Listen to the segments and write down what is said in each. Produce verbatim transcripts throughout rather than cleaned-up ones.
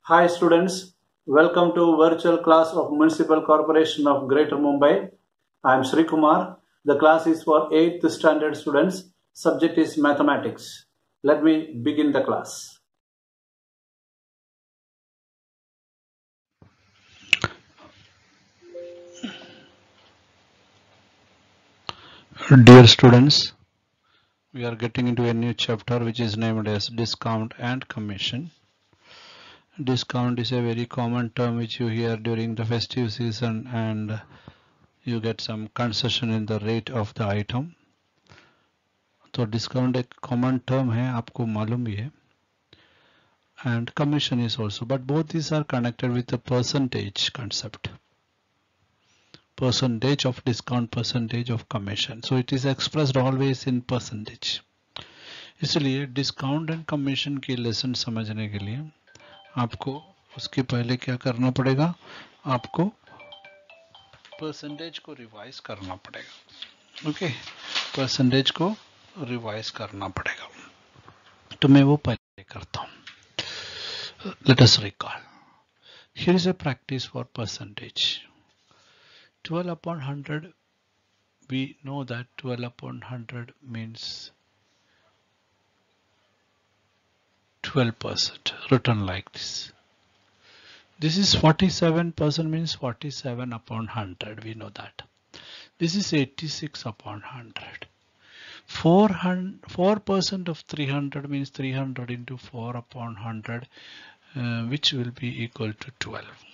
Hi students, welcome to virtual class of Municipal Corporation of Greater Mumbai. I am Sri Kumar. The class is for eighth standard students. Subject is mathematics. Let me begin the class. Dear students, we are getting into a new chapter which is named as discount and commission. Discount is a very common term which you hear during the festive season, and you get some concession in the rate of the item. तो discount एक common term है, आपको मालूम भी है. And commission is also, but both these are connected with the percentage concept. Percentage of discount, percentage of commission. So it is expressed always in percentage. इसलिए discount and commission की lesson समझने के लिए आपको उसके पहले क्या करना पड़ेगा, आपको परसेंटेज को रिवाइज करना पड़ेगा. ओके, परसेंटेज को रिवाइज करना पड़ेगा. तो मैं वो पहले करता हूं. Let us recall. Here is a practice for percentage. twelve upon one hundred, we know that twelve upon one hundred means twelve percent, written like this. This is forty-seven percent, means forty-seven upon one hundred, we know that. This is eighty-six upon one hundred. four percent of three hundred means three hundred into four upon one hundred, uh, which will be equal to twelve.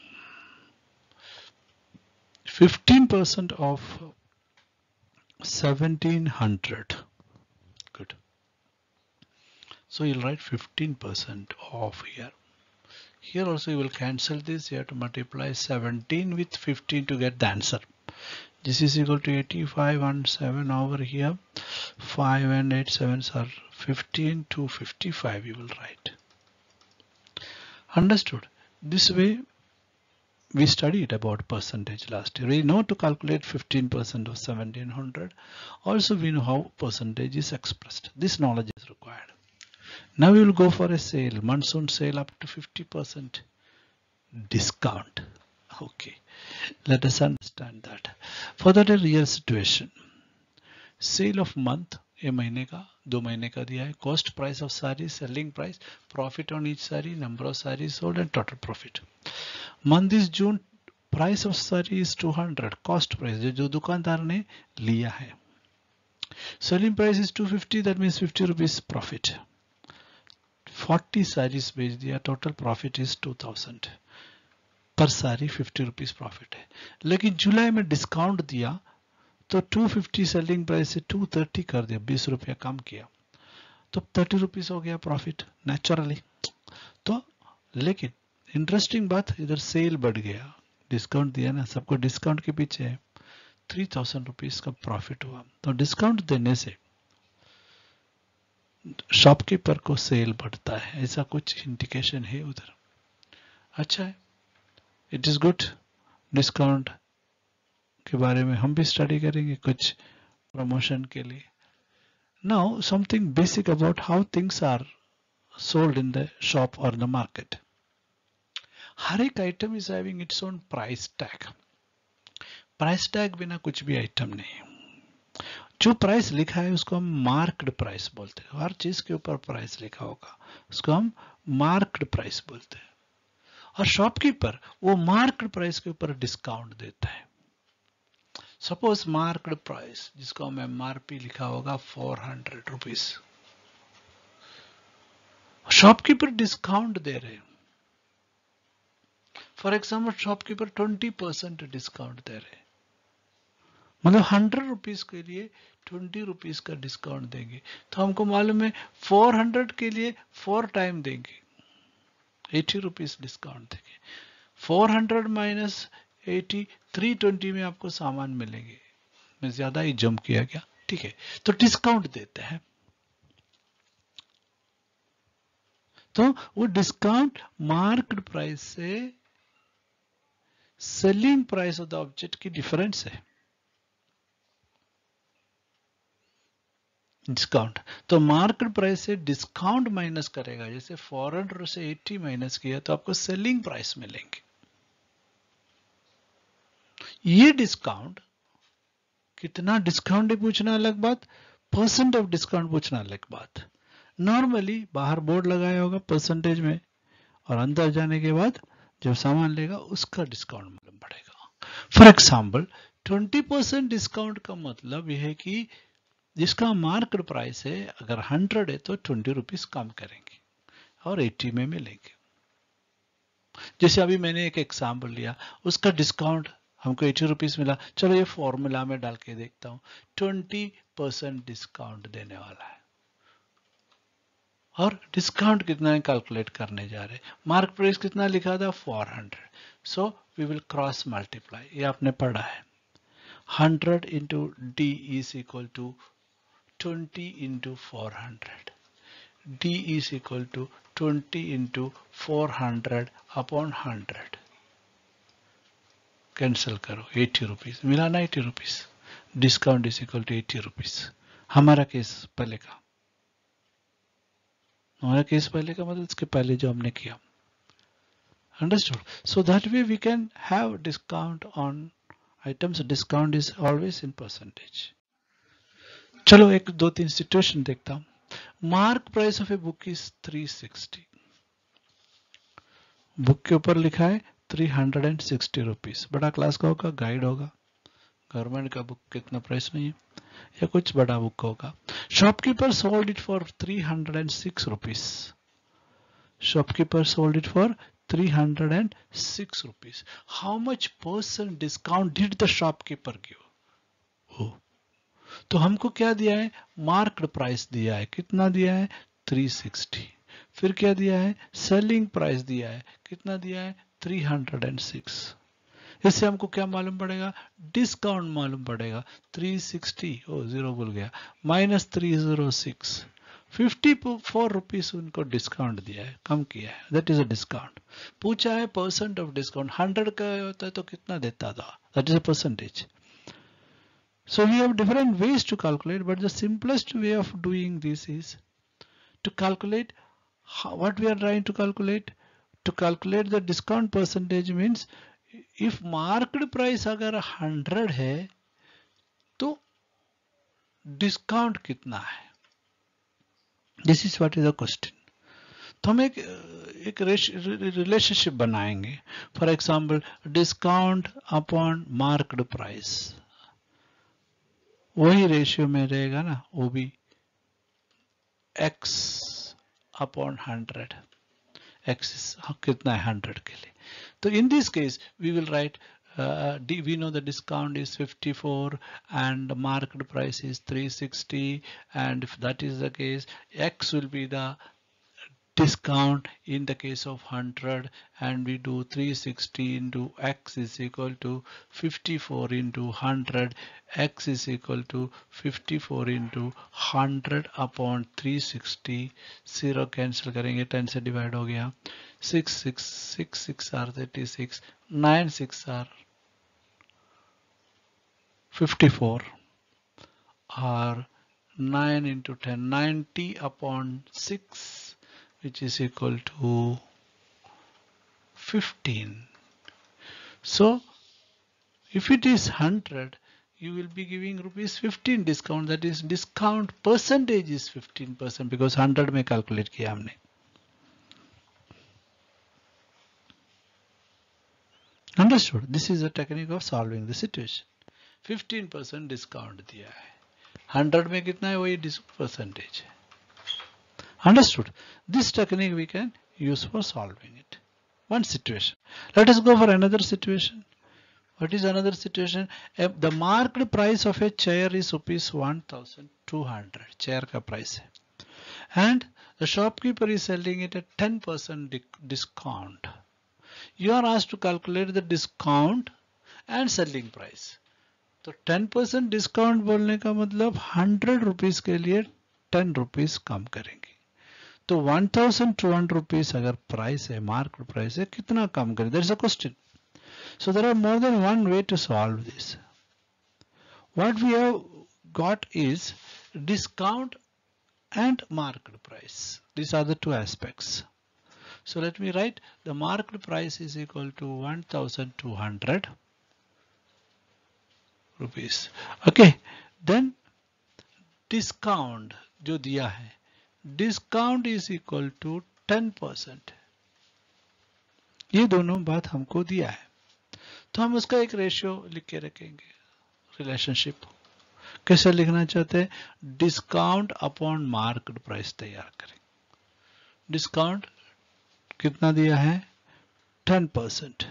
fifteen percent of seventeen hundred. Good. So you'll write fifteen percent of here. Here also you will cancel this. You have to multiply seventeen with fifteen to get the answer. This is equal to eighty-five and seven over here. five and eight sevens are fifteen to fifty-five you will write. Understood? This way we studied about percentage last year. We know to calculate fifteen percent of seventeen hundred. Also we know how percentage is expressed. This knowledge is required. Now we will go for a sale, monsoon sale up to fifty percent discount. Okay, let us understand that. For that a real situation. Sale of month, a महीने का, दो महीने का दिया है. Cost price of saree, selling price, profit on each saree, number of sarees sold and total profit. Month is June, price of saree is two hundred, cost price जो दुकानदार ने लिया है. Selling price is two fifty, that means fifty rupees profit. forty sarees बेच दिया, total profit is two thousand. पर सारी fifty rupees profit है. लेकिन जुलाई में डिस्काउंट दिया तो two fifty सेलिंग प्राइस से two thirty कर दिया, बीस रुपया कम किया, तो thirty rupees हो गया प्रॉफिट नेचुरली. तो लेकिन इंटरेस्टिंग बात, इधर सेल बढ़ गया, डिस्काउंट दिया ना, सबको डिस्काउंट के पीछे है, three thousand rupees का प्रॉफिट हुआ. तो डिस्काउंट देने से शॉपकीपर को सेल बढ़ता है, ऐसा कुछ इंडिकेशन है उधर. अच्छा है, इट इज गुड. डिस्काउंट के बारे में हम भी स्टडी करेंगे कुछ प्रमोशन के लिए. Now something basic about how things are sold in the shop और द मार्केट. हर एक item is having its own price tag. Price tag बिना कुछ भी आइटम नहीं. जो प्राइस लिखा है उसको हम मार्क्ड प्राइस बोलते हैं. हर चीज के ऊपर प्राइस लिखा होगा उसको हम मार्क्ड प्राइस बोलते हैं. और शॉपकीपर वो मार्क्ड प्राइस के ऊपर डिस्काउंट देता है. सपोज मार्क्ड प्राइस जिसको हम एमआरपी लिखा होगा four hundred rupees, shopkeeper discount दे रहे हैं. For example shopkeeper twenty percent discount दे रहे हैं, मतलब हंड्रेड रुपीज के लिए ट्वेंटी रुपीज का डिस्काउंट देंगे. तो हमको मालूम है फोर हंड्रेड के लिए फोर टाइम देंगे, एटी रुपीज डिस्काउंट देंगे. Four hundred minus eighty, three twenty में आपको सामान मिलेंगे. मैं ज्यादा ही जंप किया क्या, ठीक है. तो डिस्काउंट देते हैं. तो वो डिस्काउंट मार्क्ड प्राइस से selling price of the object की डिफरेंस है. डिस्काउंट, तो मार्केट प्राइस से डिस्काउंट माइनस करेगा, जैसे फोर हंड्रेड से अस्सी माइनस किया तो आपको सेलिंग प्राइस मिलेंगे। ये डिस्काउंट कितना डिस्काउंट पूछना अलग बात, परसेंट ऑफ डिस्काउंट पूछना अलग बात। नॉर्मली बाहर बोर्ड लगाया होगा परसेंटेज में, और अंदर जाने के बाद जब सामान लेगा उसका डिस्काउंट मालूम पड़ेगा। For example twenty percent discount का मतलब यह है कि जिसका मार्केट प्राइस है अगर हंड्रेड है तो ट्वेंटी रुपीज कम करेंगे और एट्टी में मिलेंगे। जैसे अभी मैंने एक एग्जाम्पल लिया, उसका डिस्काउंट हमको एटी रुपीज मिला, चलो ये फॉर्मूला में डाल के देखता हूं, ट्वेंटी परसेंट डिस्काउंट देने वाला है और डिस्काउंट कितना है कैलकुलेट करने जा रहे हैं। मार्केट प्राइस कितना लिखा था four hundred, so we will cross multiply, ये आपने पढ़ा है, hundred into D is equal to twenty into four hundred, d is equal to twenty into four hundred upon hundred, cancel करो, एटी रुपीज मिला ना, eighty rupees, discount is equal to eighty rupees. हमारा case पहले का, हमारा case पहले का मतलब इसके पहले जो हमने किया, understood. So that way we can have discount on items, discount is always in percentage. चलो एक दो तीन सिचुएशन देखता हूं। Mark price of a book is three sixty, book के ऊपर लिखा है three hundred and sixty rupees, बड़ा क्लास का होगा, गाइड होगा, गवर्नमेंट का बुक कितना प्राइस नहीं है, या कुछ बड़ा बुक होगा। Shopkeeper sold it for three hundred and six rupees, shopkeeper sold it for three hundred and six rupees. How much percent discount did the shopkeeper give? तो हमको क्या दिया है, मार्क्ड प्राइस दिया है, कितना दिया है, थ्री सिक्सटी। फिर क्या दिया है, सेलिंग प्राइस दिया है, कितना दिया है, थ्री हंड्रेड सिक्स। इससे हमको क्या मालूम पड़ेगा, डिस्काउंट मालूम पड़ेगा, थ्री सिक्सटी, ओ जीरो भूल गया, minus three zero six, fifty four rupees उनको डिस्काउंट दिया है, कम किया है, दैट इज अ डिस्काउंट। पूछा है परसेंट ऑफ डिस्काउंट, हंड्रेड का होता है तो कितना देता था, that is a percentage. So we have different ways to calculate, but the simplest way of doing this is to calculate how, what we are trying to calculate. To calculate the discount percentage means if market price अगर hundred है तो discount कितना है, this is what is the question. तो हम एक एक relationship बनाएंगे। For example discount upon market price, वही रेशियो में रहेगा ना, वो भी x अपॉन हंड्रेड, एक्स कितना है हंड्रेड के लिए। तो in this case we will write, we know the discount is fifty-four and market price is three sixty, and if that is the case, x will be the discount in the case of one hundred, and we do three sixty into x is equal to fifty-four into one hundred, x is equal to fifty-four into one hundred upon three sixty, zero cancel करेंगे, ten से divide हो गया, six six six six are thirty-six, nine six are fifty-four, or nine into ten, ninety upon six, which is equal to fifteen. So if it is one hundred, you will be giving rupees fifteen discount, that is discount percentage is fifteen percent, because one hundred में calculate किया हमने। Understood? This is a technique of solving the situation. fifteen percent discount दिया है, one hundred में कितना है, वही percentage है। Understood? This technique we can use for solving it. One situation. Let us go for another situation. What is another situation? The market price of a chair is rupees one thousand two hundred. Chair का price है, and the shopkeeper is selling it at ten percent discount. You are asked to calculate the discount and selling price. तो ten percent discount बोलने का मतलब hundred rupees के लिए ten rupees कम करेंगे। तो one thousand two hundred rupees अगर price है, मार्केट प्राइस है, कितना कम करें, that is a question. So there are more than one way to solve this. What we have got is discount and market price. These are the two aspects. So let me write the market price is equal to one thousand two hundred rupees. Okay, then discount जो दिया है, discount is equal to ten percent. ये दोनों बात हमको दिया है, तो हम उसका एक रेशियो लिख के रखेंगे. रिलेशनशिप कैसे लिखना चाहते हैं? डिस्काउंट अपॉन मार्केट प्राइस तैयार करें. डिस्काउंट कितना दिया है? Ten percent.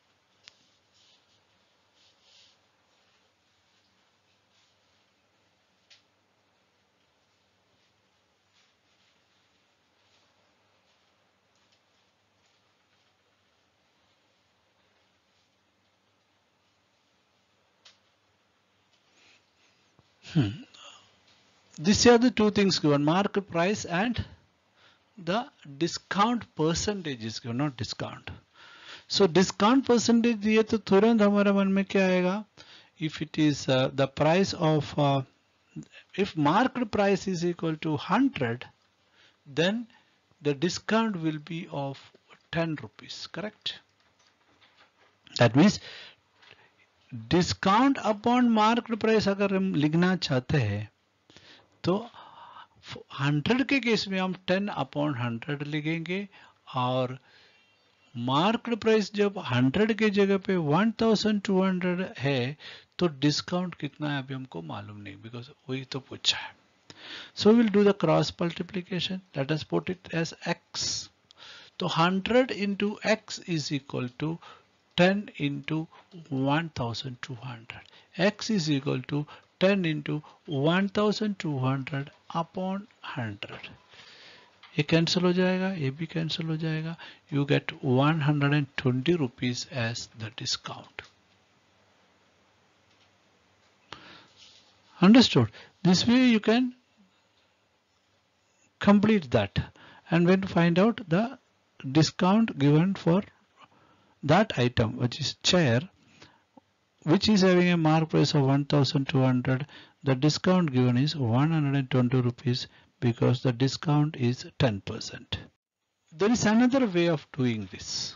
Hmm. These are the two things given, market price and the discount percentage is given, not discount. So discount percentage दिए तो तुरंत हमारे मन में क्या आएगा? If it is uh, the price of uh, if market price is equal to one hundred, then the discount will be of ten rupees, correct? That means discount upon market price अगर हम लिखना चाहते हैं तो hundred के case में हम ten upon hundred लिखेंगे, और मार्केट प्राइस जब हंड्रेड के जगह पे वन थाउजेंड टू हंड्रेड है तो डिस्काउंट कितना है अभी हमको मालूम नहीं, बिकॉज वही तो पूछा है. So will do the cross multiplication. Let us put it as x. तो hundred into x is equal to ten into one thousand two hundred. X is equal to ten into one thousand two hundred upon one hundred. ये cancel हो जाएगा, ये भी cancel हो जाएगा. You get one hundred twenty rupees as the discount. Understood? This way you can complete that, and when find out the discount given for that item, which is chair, which is having a mark price of one thousand two hundred, the discount given is one hundred twenty rupees because the discount is ten percent. There is another way of doing this.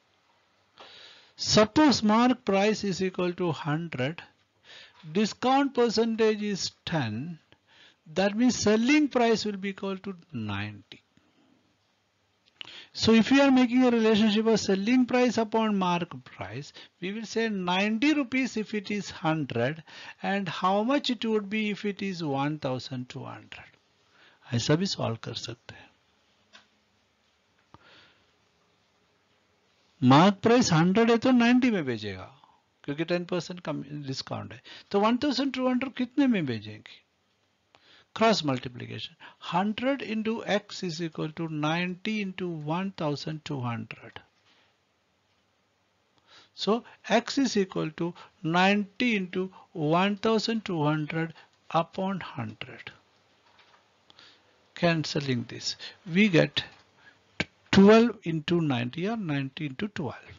Suppose mark price is equal to one hundred, discount percentage is ten, that means selling price will be equal to ninety. So if we are making a relationship of selling price upon market price, we will say ninety rupees if it is one hundred, and how much it would be if it is one thousand two hundred. ऐसा भी solve कर सकते हैं. Mark price hundred है तो ninety में भेजेगा क्योंकि टेन परसेंट कम डिस्काउंट है, तो वन थाउजेंड टू हंड्रेड कितने में भेजेंगे? Cross multiplication. one hundred into x is equal to ninety into one thousand two hundred. So x is equal to ninety into one thousand two hundred upon one hundred. Cancelling this, we get twelve into ninety or ninety into twelve.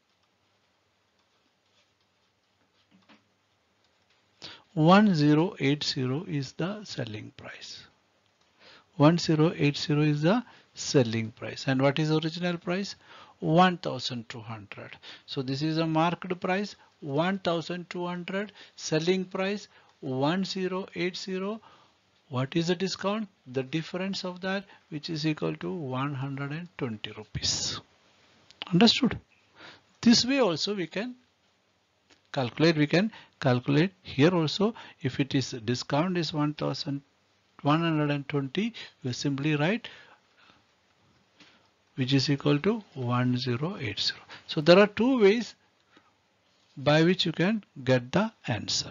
one thousand eighty is the selling price. one thousand eighty is the selling price. And what is original price? one thousand two hundred. So this is a market price one thousand two hundred, selling price one thousand eighty. What is the discount? The difference of that, which is equal to one hundred twenty rupees. Understood? This way also we can calculate. We can calculate here also. If it is discount is one thousand one hundred twenty, we simply write which is equal to one thousand eighty. So there are two ways by which you can get the answer.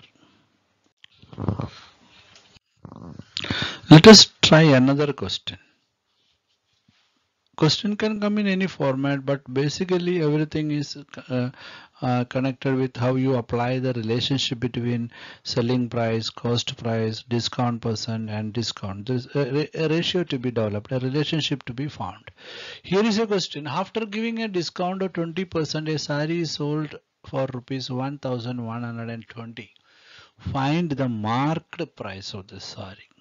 Let us try another question. Question can come in any format, but basically everything is uh, uh, connected with how you apply the relationship between selling price, cost price, discount percent and discount. There is a, a ratio to be developed, a relationship to be found. Here is a question. After giving a discount of twenty percent, a saree is sold for rupees one thousand one hundred twenty. Find the marked price of the saree.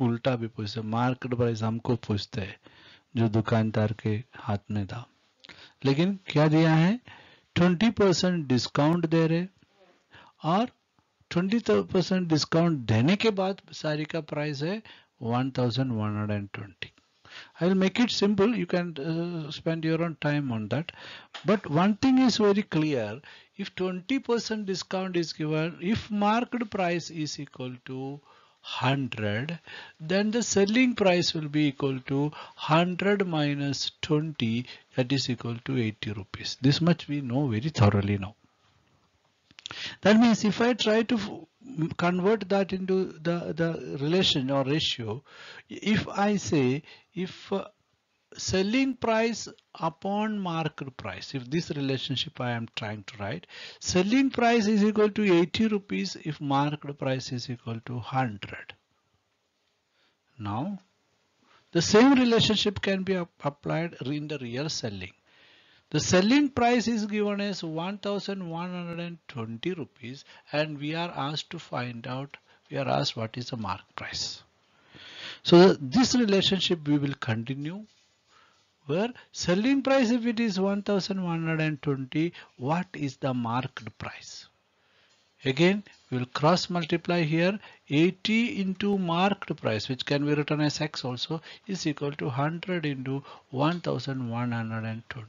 उल्टा भी पूछते, market price हमको पूछते हैं जो दुकानदार के हाथ में था, लेकिन क्या दिया है, ट्वेंटी परसेंट डिस्काउंट दे रहे, और ट्वेंटी परसेंट डिस्काउंट देने के बाद साड़ी का प्राइस है one thousand one hundred twenty. I will make it simple. You can uh, spend your own time on that. But one thing is very clear. If twenty percent discount is given, if market price is equal to one hundred, then the selling price will be equal to one hundred minus twenty, that is equal to eighty rupees. This much we know very thoroughly now. That means if I try to convert that into the, the relation or ratio, if I say if uh, selling price upon market price, if this relationship I am trying to write, selling price is equal to eighty rupees if market price is equal to one hundred. Now, the same relationship can be applied in the real selling. The selling price is given as one thousand one hundred twenty rupees, and we are asked to find out, we are asked what is the market price. So this relationship we will continue, where selling price, if it is one thousand one hundred twenty, what is the market price? Again, we will cross multiply here, eighty into market price, which can be written as X also, is equal to one hundred into one thousand one hundred twenty.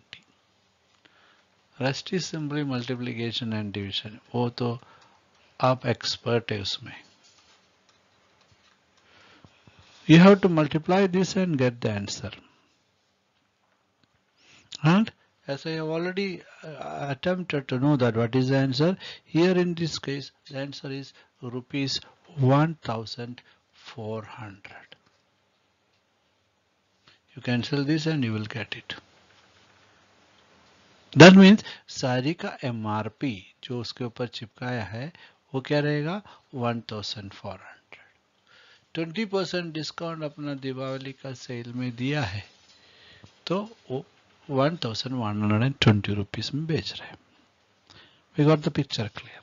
Rest is simply multiplication and division. वो तो आप expert है उसमें. You have to multiply this and get the answer. And as I have already uh, attempted to know that what is the answer, here in this case the answer is rupees one thousand four hundred. You cancel this and you will get it. That means sari का M R P जो उसके ऊपर चिपकाया है वो क्या रहेगा, one thousand four hundred. Twenty percent discount अपना दीपावली का सेल में दिया है तो वो one thousand one hundred twenty rupees में बेच रहे हैं. We got the picture clear.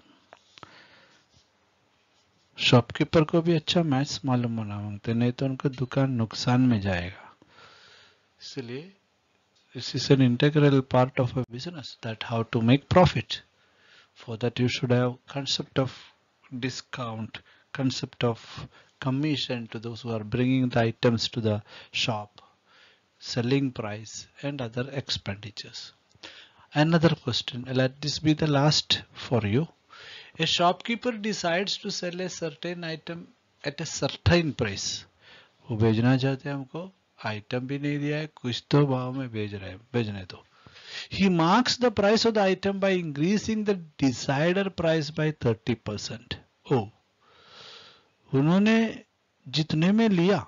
Shopkeeper को भी अच्छा मैथ्स मालूम होना मांगते, नहीं तो उनका दुकान नुकसान में जाएगा. इसलिए this is an integral part of a business, that how to make profit. For that you should have concept of discount, concept of commission to those who are bringing the items to the shop, selling price and other expenditures. Another question, let this be the last for you. A shopkeeper decides to sell a certain item at a certain price. वो बेचना चाहते हैं, हमको item भी नहीं दिया है, कुछ तो भाव में बेच रहे हैं, बेचने दो. He marks the price of the item by increasing the desired price by thirty percent. Oh, उन्होंने जितने में लिया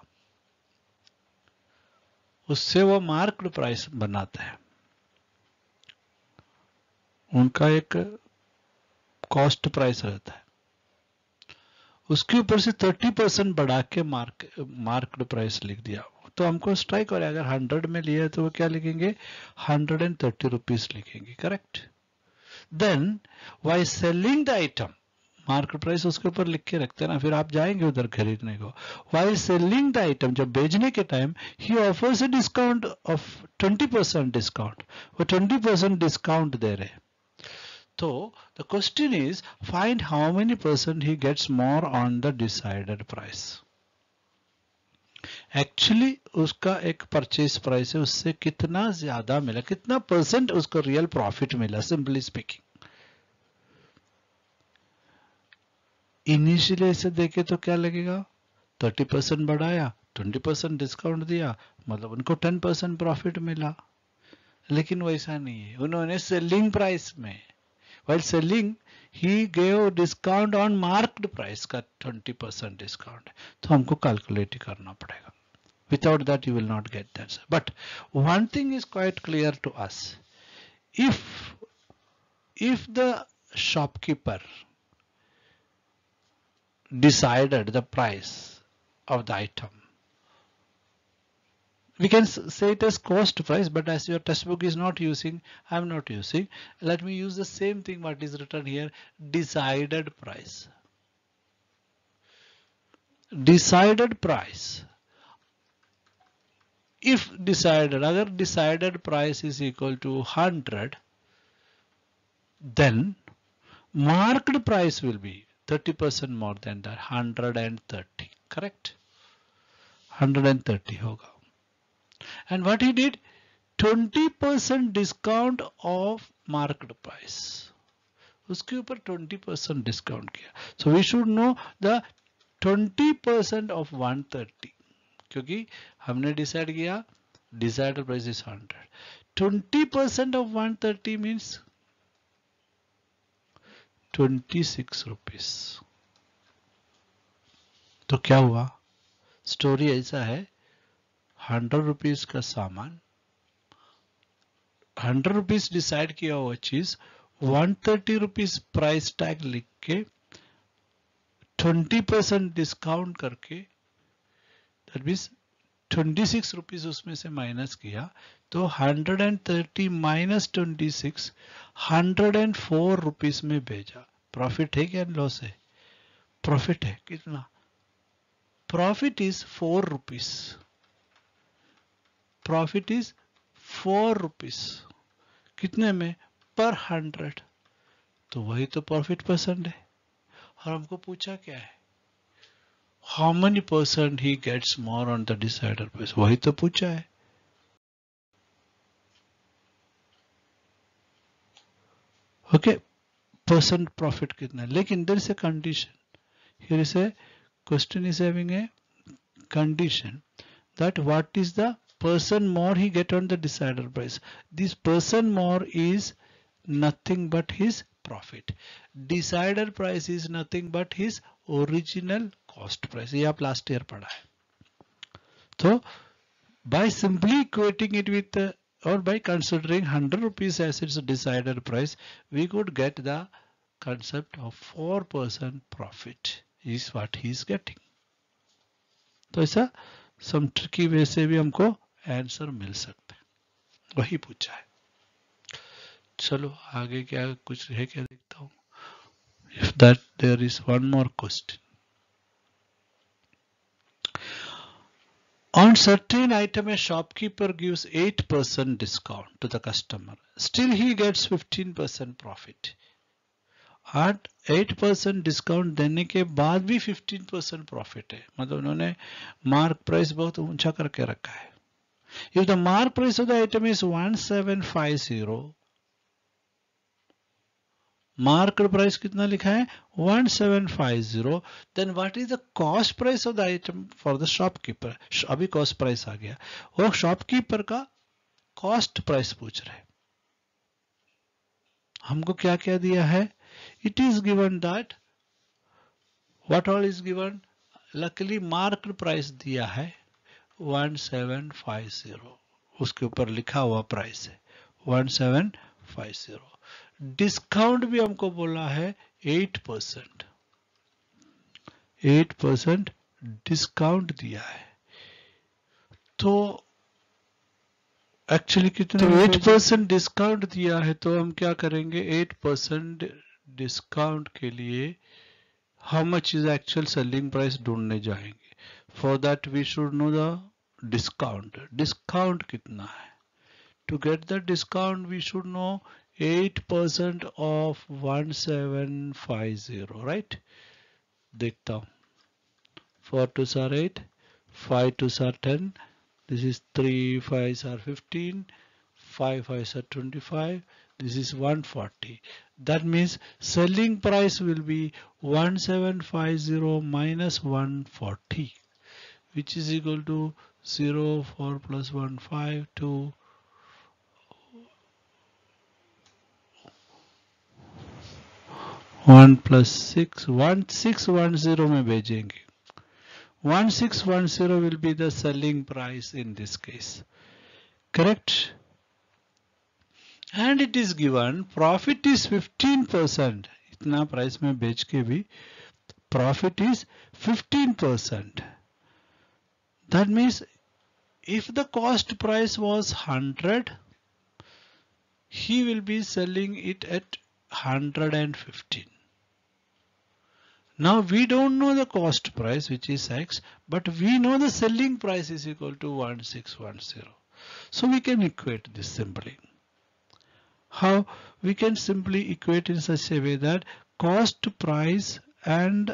उससे वो मार्क्ड प्राइस बनाते हैं. उनका एक कॉस्ट प्राइस रहता है, उसके ऊपर से थर्टी परसेंट बढ़ा के मार्क मार्क्ड प्राइस लिख दिया. तो हमको स्ट्राइक हो रहा है, अगर हंड्रेड में लिया है तो वो क्या लिखेंगे, हंड्रेड एंड थर्टी रुपीज लिखेंगे. Correct. Then why selling the item, market price उसके ऊपर लिख के रखते हैं ना, फिर आप जाएंगे उधर खरीदने को. वाई सेलिंग द आइटम, जब बेचने के टाइम ही offers a discount of twenty percent discount, वो ट्वेंटी परसेंट डिस्काउंट दे रहे हैं. तो the question is, find how many percent he gets more on the decided price. Actually उसका एक परचेज प्राइस है, उससे कितना ज्यादा मिला, कितना परसेंट उसको रियल प्रॉफिट मिला. सिंपली स्पीकिंग, इनिशियली ऐसे देखे तो क्या लगेगा, थर्टी परसेंट बढ़ाया, ट्वेंटी परसेंट डिस्काउंट दिया, मतलब उनको टेन परसेंट प्रॉफिट मिला. लेकिन वैसा नहीं है, उन्होंने सेलिंग प्राइस में, while selling he gave discount on marked price का ट्वेंटी परसेंट डिस्काउंट. तो हमको कैलकुलेट करना पड़ेगा. Without that you will not get that. But one thing is quite clear to us. If if the shopkeeper decided the price of the item, we can say it as cost price, but as your textbook is not using, I am not using, let me use the same thing what is written here, decided price. decided price. If decided, अगर decided price is equal to one hundred, then marked price will be thirty percent more than that, one hundred thirty. Correct? one hundred thirty होगा. And what he did? twenty percent discount of marked price. उसके ऊपर twenty percent discount किया. So we should know the twenty percent of one thirty. क्योंकि हमने decide किया decided price is one hundred. twenty percent of one thirty means twenty-six rupees. तो क्या हुआ? Story ऐसा है, हंड्रेड रुपीज का सामान, हंड्रेड रुपीज डिसाइड किया हुआ चीज, one thirty rupees price tag लिख के ट्वेंटी परसेंट डिस्काउंट करके, that means twenty six rupees उसमें से माइनस किया, तो hundred and thirty minus twenty six hundred and four rupees में भेजा. प्रॉफिट है क्या लॉस है? प्रॉफिट है. कितना? Profit is four rupees. Profit is four rupees. कितने में? पर हंड्रेड. तो वही तो प्रॉफिट परसेंट है. और हमको पूछा क्या है? How many percent he gets more on the decided price. वही तो पूछा है. ओके, परसेंट प्रॉफिट कितना है. लेकिन there is a condition. Here is a question is having a condition that what is the percent more he get on the decider price. This percent more is nothing but his profit. Decider price is nothing but his original cost price. ये आप last year पढ़ा है. तो by simply equating it with uh, or by considering one hundred rupees as its decider price, we could get the concept of four percent profit is what he is getting. तो ऐसा सम tricky वे से भी हमको answer मिल सकता है. वही पूछा है. चलो आगे क्या कुछ है क्या देखता हूं. If that there is one more question. On certain item, a shopkeeper gives eight percent discount to the customer. Still he gets fifteen percent profit. Eight eight percent discount देने के बाद भी फिफ्टीन परसेंट प्रॉफिट है. मतलब उन्होंने mark price बहुत ऊंचा करके रखा है. If the mark price of the item is one seven five zero, mark price कितना लिखा है? One seven five zero. Then what is the cost price of the item for the shopkeeper. अभी cost price आ गया. वो shopkeeper का cost price पूछ रहे. हमको क्या क्या दिया है? It is given that what all is given? Luckily marked price दिया है वन सेवन फाइव जीरो. उसके ऊपर लिखा हुआ प्राइस है one seven five zero. Discount भी हमको बोला है eight percent. Eight percent discount दिया है. तो एक्चुअली कितने? एट परसेंट डिस्काउंट दिया है. तो हम क्या करेंगे? एट परसेंट डिस्काउंट के लिए how much is actual selling price ढूंढने जाएंगे. For that we should know the discount. Discount कितना है? To get the discount we should know eight percent of one seven five zero. Right, देखता हूं. Four two are eight, five two are ten, this is three fives are fifteen, five fives are twenty-five, this is one forty. That means selling price will be one seven five zero minus one forty, which is equal to zero, four plus one, five, two, one plus six, one six one zero में भेजेंगे. one six one zero will be the selling price in this case. Correct? And it is given profit is fifteen percent. इतना price में बेच के भी profit is fifteen percent. That means if the cost price was one hundred, he will be selling it at one hundred fifteen. Now we don't know the cost price, which is X, but we know the selling price is equal to one six one zero. So we can equate this simply. How? We can simply equate in such a way that cost price and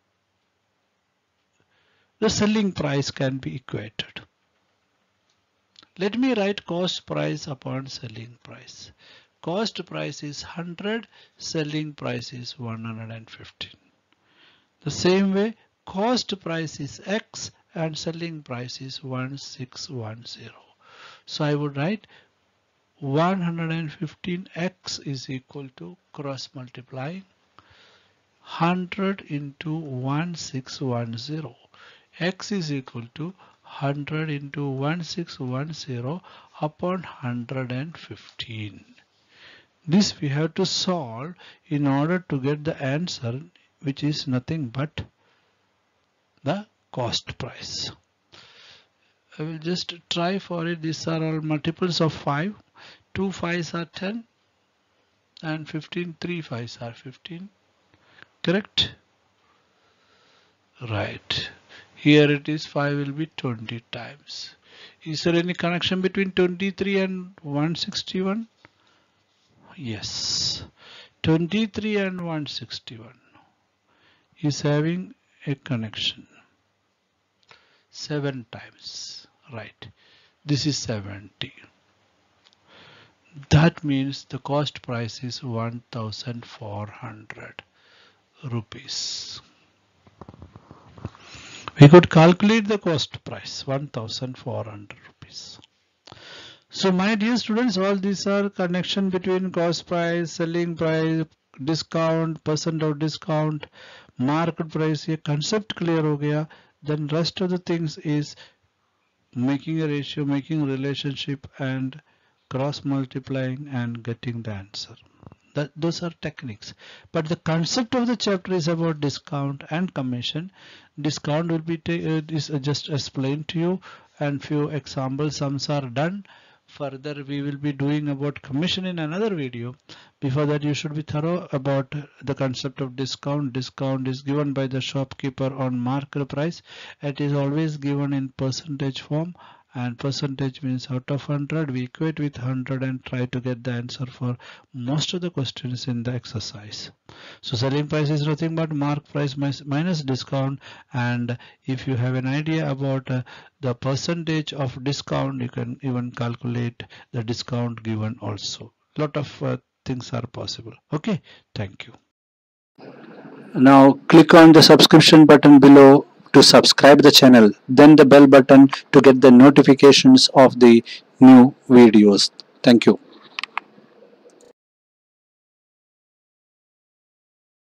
the selling price can be equated. Let me write cost price upon selling price. Cost price is one hundred, selling price is one hundred fifteen. The same way, cost price is X and selling price is one six one zero. So I would write one hundred fifteen X is equal to cross multiplying one hundred into one six one zero. X is equal to one hundred into one six one zero upon one hundred fifteen. This we have to solve in order to get the answer, which is nothing but the cost price. I will just try for it. These are all multiples of five. Two fives are ten and fifteen. Three fives are fifteen. Correct? Right. Here it is five will be twenty times. Is there any connection between twenty-three and one hundred sixty-one? Yes. twenty-three and one hundred sixty-one is having a connection. seven times. Right. This is seventy. That means the cost price is one thousand four hundred rupees. We could calculate the cost price, one thousand four hundred rupees. So my dear students, all these are connection between cost price, selling price, discount, percent of discount, market price. ये concept clear हो गया. Then rest of the things is making a ratio, making a relationship and cross multiplying and getting the answer. That, those are techniques. But the concept of the chapter is about discount and commission. Discount will be uh, is just explained to you and few example sums are done. Further we will be doing about commission in another video. Before that you should be thorough about the concept of discount. Discount is given by the shopkeeper on market price. It is always given in percentage form, and percentage means out of one hundred we equate with one hundred and try to get the answer for most of the questions in the exercise. So selling price is nothing but mark price minus discount, and if you have an idea about uh, the percentage of discount, you can even calculate the discount given also. Lot of uh, things are possible. Okay, thank you. Now click on the subscription button below to subscribe the channel, then the bell button to get the notifications of the new videos. Thank you.